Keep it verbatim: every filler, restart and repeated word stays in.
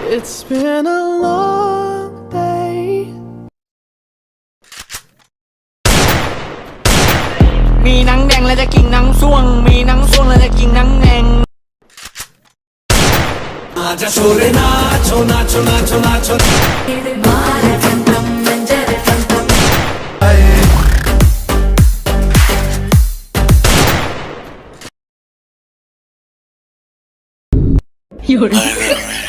It's been a long day มีหนังแดงแล้วจะกินหนังส่วงมีหนังส่วงแล้วจะกินหนังแดง आजा शोरे नाचो नाचो नाचो नाचो 有人